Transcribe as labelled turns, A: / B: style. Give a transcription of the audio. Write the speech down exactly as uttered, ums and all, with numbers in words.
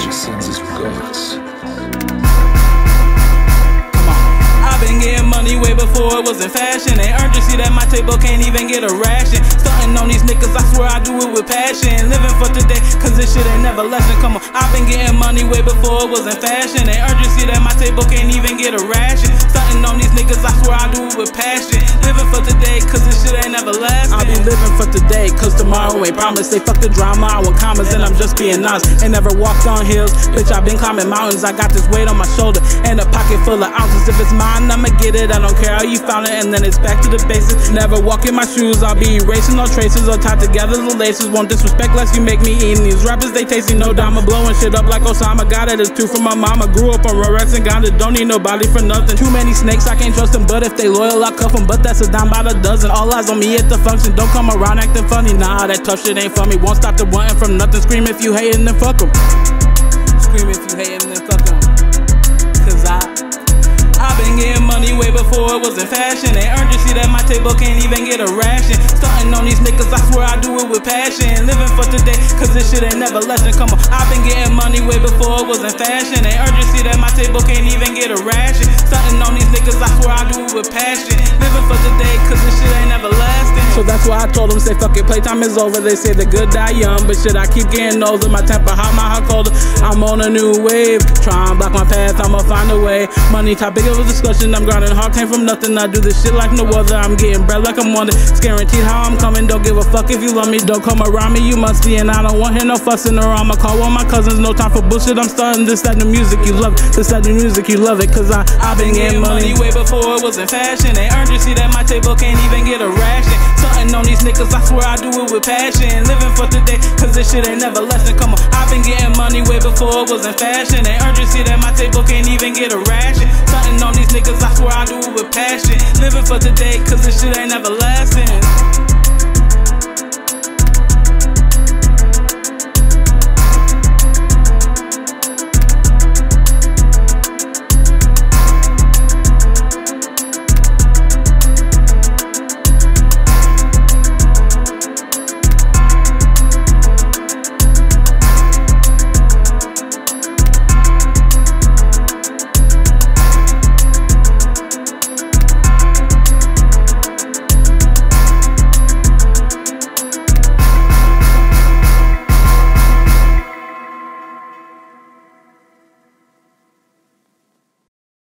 A: she sends us regards.
B: Getting money way before it was in fashion. They urgency that my table can't even get a ration. Stunting on these niggas, I swear I do it with passion. Living for today, cause this shit ain't never lesson. Come on, I've been getting money way before it was in fashion. They urgency that my table can't even get a ration. Stunting on these niggas, I swear I do it with passion. Living for today, cause this shit ain't never lasting. I be living for today, cause tomorrow ain't promised. They fuck the drama, I want commas, and I'm just being honest. Ain't never walked on hills, bitch, I been climbing mountains. I got this weight on my shoulder, and a pocket full of ounces. If it's mine, I'ma get it, I don't care how you found it, and then it's back to the basics. Never walk in my shoes, I'll be erasing all traces or tied together the laces. Won't disrespect lest you make me eating these rappers, they tasty, no drama. Blowing shit up like Osama, got it, it's two from my mama. Grew up on Rolex and Ghana, don't need nobody for nothing. Too many snakes, I can't trust them, but if they loyal, I cuff them. But that's a dime by the dozen, all eyes on me at the function. Don't come around acting funny, nah, that tough shit ain't for me. Won't stop the wanting from nothing, scream if you hating, then fuck them. Scream if you hating, then fuck them. Cause I I've been getting money way before it was in fashion. They urgency that my table can't even get a ration. Stunting on these niggas, I swear I do it with passion. Living for today, cause this shit ain't never lesson. Come on, I've been getting money way before it was in fashion. They urgency that my table can't even get a ration. Stunting on these niggas, I swear I do it with passion. Living for today, cause this shit ain't never lasting. So that's why I told them, say fuck it, playtime is over. They say the good die young, but shit, I keep getting older. My temper hot, my heart colder. I'm on a new wave, try and block my path, I'ma find a way. Money topic of a discussion, I'm grinding hard, came from nothing. I do this shit like no other, I'm getting bread like I'm wonder. It's guaranteed how I'm coming, don't give a fuck if you love me. Don't come around me, you must be, and I don't want hear no fussing around. My call one my cousins, no time for bullshit. I'm starting this, that, the music, you love it. This, that, the music, you love it, cause I, I've been getting money way before it was in fashion. They urgency that my table can't even get a ration. Stunting on these niggas, I swear I do it with passion. Living for today, cause this shit ain't never lesson. Come on, I've been getting money way before it was in fashion. They urgency that my table can't even get a ration. Stunting on these niggas, I swear I do it with passion. Living for today, cause this shit ain't never last.